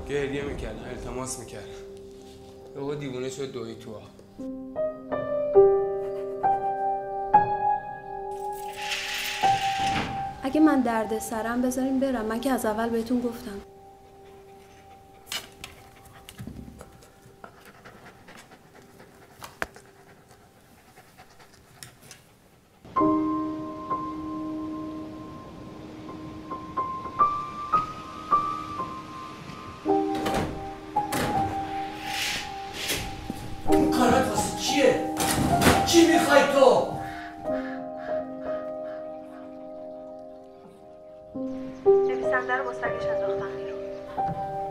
گریه میکردن، التماس میکردن. یهو دیوونه شد دوید تو آب. اگه من درد سرم بذاریم برم، من که از اول بهتون گفتم. این کارات واسه چیه؟ چی میخوای تو؟ نویسنده رو با سگش انداختن بیرون.